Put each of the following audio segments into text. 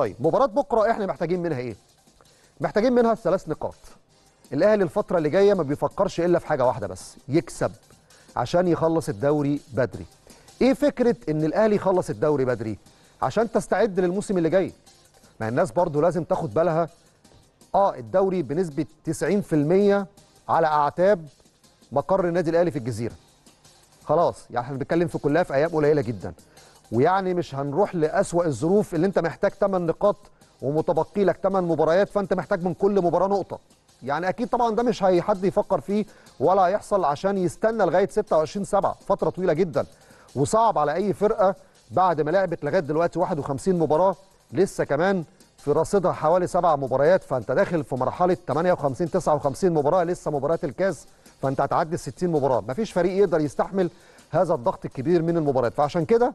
طيب مباراه بكره احنا محتاجين منها ايه؟ محتاجين منها 3 نقاط. الاهلي الفتره اللي جايه ما بيفكرش الا في حاجه واحده بس، يكسب عشان يخلص الدوري بدري. ايه فكره ان الاهلي يخلص الدوري بدري؟ عشان تستعد للموسم اللي جاي. ما الناس برضو لازم تاخد بالها، الدوري بنسبه 90% على اعتاب مقر النادي الاهلي في الجزيره. خلاص يعني احنا بنتكلم في كلها في ايام قليله جدا، ويعني مش هنروح لأسوأ الظروف اللي انت محتاج 8 نقاط ومتبقي لك 8 مباريات، فانت محتاج من كل مباراه نقطه. يعني اكيد طبعا ده مش حد يفكر فيه ولا هيحصل عشان يستنى لغايه 26/7، فتره طويله جدا وصعب على اي فرقه بعد ما لعبت لغايه دلوقتي 51 مباراه، لسه كمان في رصيدها حوالي 7 مباريات، فانت داخل في مرحله 58 59 مباراه، لسه مباريات الكاس، فانت هتعدي 60 مباراه. مفيش فريق يقدر يستحمل هذا الضغط الكبير من المباريات. فعشان كده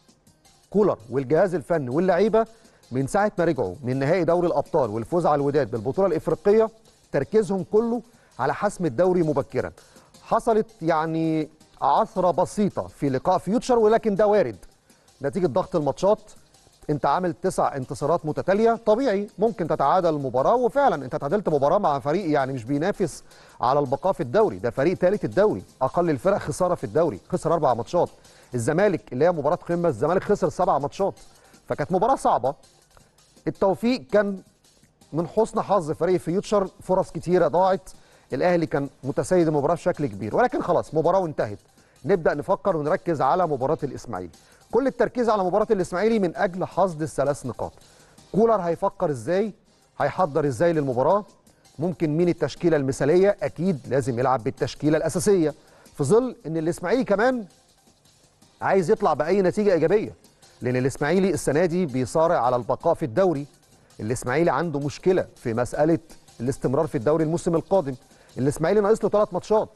كولر والجهاز الفني واللعيبه من ساعه ما رجعوا من نهائي دوري الابطال والفوز على الوداد بالبطوله الافريقيه تركيزهم كله على حسم الدوري مبكرا. حصلت يعني عثره بسيطه في لقاء فيوتشر، ولكن ده وارد نتيجه ضغط الماتشات. انت عامل 9 انتصارات متتاليه، طبيعي ممكن تتعادل المباراه، وفعلا انت تعادلت مباراه مع فريق يعني مش بينافس على البقاء في الدوري، ده فريق ثالث الدوري، اقل الفرق خساره في الدوري، خسر 4 ماتشات. الزمالك اللي هي مباراه قمه، الزمالك خسر 7 ماتشات، فكانت مباراه صعبه. التوفيق كان من حسن حظ فريق فيوتشر، فرص كتيره ضاعت، الاهلي كان متسيد المباراه بشكل كبير، ولكن خلاص مباراه وانتهت. نبدا نفكر ونركز على مباراه الاسماعيلي. كل التركيز على مباراه الاسماعيلي من اجل حصد ال3 نقاط. كولر هيفكر ازاي؟ هيحضر ازاي للمباراه؟ ممكن مين التشكيله المثاليه؟ اكيد لازم يلعب بالتشكيله الاساسيه، في ظل ان الاسماعيلي كمان عايز يطلع باي نتيجه ايجابيه، لان الاسماعيلي السنه دي بيصارع على البقاء في الدوري. الاسماعيلي عنده مشكله في مساله الاستمرار في الدوري الموسم القادم. الاسماعيلي ناقص له 3 ماتشات،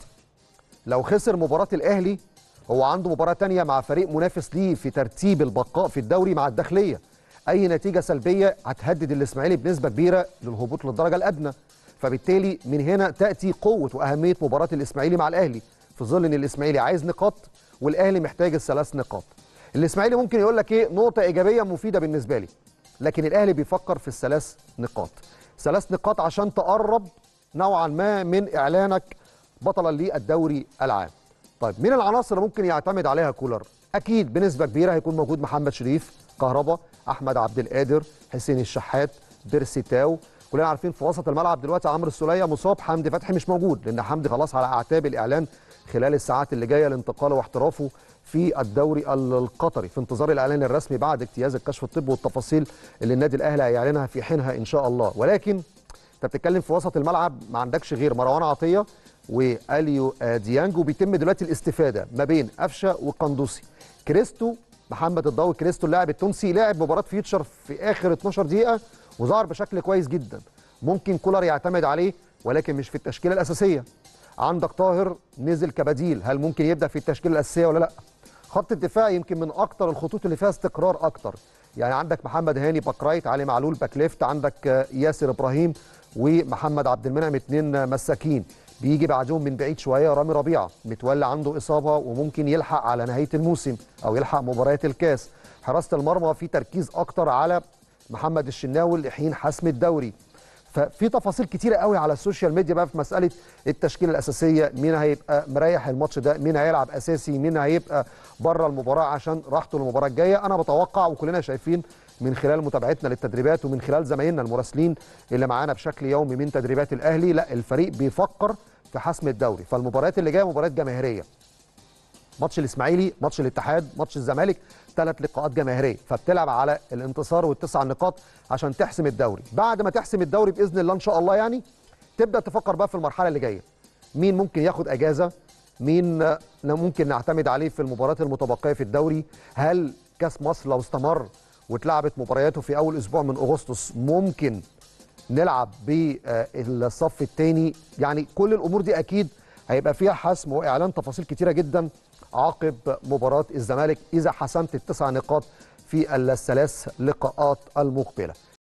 لو خسر مباراه الاهلي هو عنده مباراه ثانيه مع فريق منافس ليه في ترتيب البقاء في الدوري مع الداخليه. اي نتيجه سلبيه هتهدد الاسماعيلي بنسبه كبيره للهبوط للدرجه الادنى، فبالتالي من هنا تاتي قوه واهميه مباراه الاسماعيلي مع الاهلي، في ظل ان الاسماعيلي عايز نقاط والاهلي محتاج ال3 نقاط. الاسماعيلي ممكن يقول لك ايه، نقطه ايجابيه مفيده بالنسبه لي، لكن الاهلي بيفكر في ال3 نقاط. 3 نقاط عشان تقرب نوعا ما من اعلانك بطلا للدوري العام. طيب مين العناصر اللي ممكن يعتمد عليها كولر؟ اكيد بنسبه كبيره هيكون موجود محمد شريف، كهربا، احمد عبد القادر، حسين الشحات، بيرسي تاو. كلنا عارفين في وسط الملعب دلوقتي عمرو السوليه مصاب، حمدي فتحي مش موجود، لان حمدي خلاص على اعتاب الاعلان خلال الساعات اللي جايه لانتقاله واحترافه في الدوري القطري، في انتظار الاعلان الرسمي بعد اجتياز الكشف الطبي والتفاصيل اللي النادي الاهلي هيعلنها في حينها ان شاء الله. ولكن انت بتتكلم في وسط الملعب ما عندكش غير مروان عطيه واليو ديانج، وبيتم دلوقتي الاستفاده ما بين قفشه وقندوسي. كريستو، محمد الضوي كريستو اللاعب التونسي، لعب مباراه فيوتشر في اخر 12 دقيقه وظهر بشكل كويس جدا، ممكن كولر يعتمد عليه ولكن مش في التشكيله الاساسيه. عندك طاهر نزل كبديل، هل ممكن يبدا في التشكيله الاساسيه ولا لا؟ خط الدفاع يمكن من اكتر الخطوط اللي فيها استقرار اكتر، يعني عندك محمد هاني باك رايت، علي معلول باك ليفت، عندك ياسر ابراهيم ومحمد عبد المنعم 2 مساكين. بيجي بعدهم من بعيد شويه رامي ربيعه، متولى عنده اصابه وممكن يلحق على نهايه الموسم او يلحق مباريات الكاس. حراسه المرمى في تركيز اكتر على محمد الشناوي لحين حسم الدوري. ففي تفاصيل كتيره قوي على السوشيال ميديا بقى في مساله التشكيله الاساسيه، مين هيبقى مريح الماتش ده، مين هيلعب اساسي، مين هيبقى بره المباراه عشان راحته للمباراه الجايه. انا بتوقع وكلنا شايفين من خلال متابعتنا للتدريبات ومن خلال زمايلنا المراسلين اللي معانا بشكل يومي من تدريبات الاهلي، لا الفريق بيفكر في حسم الدوري. فالمباريات اللي جايه مباريات جماهيريه، ماتش الاسماعيلي، ماتش الاتحاد، ماتش الزمالك، 3 لقاءات جماهيريه، فبتلعب على الانتصار وال9 نقاط عشان تحسم الدوري. بعد ما تحسم الدوري باذن الله ان شاء الله يعني تبدا تفكر بقى في المرحله اللي جايه، مين ممكن ياخد اجازه، مين ممكن نعتمد عليه في المباريات المتبقيه في الدوري. هل كاس مصر لو استمر واتلعبت مبارياته في اول اسبوع من اغسطس ممكن نلعب بالصف الثاني؟ يعني كل الامور دي اكيد هيبقى فيها حسم واعلان تفاصيل كتيره جدا عقب مباراه الزمالك اذا حسمت ال9 نقاط في ال3 لقاءات المقبله.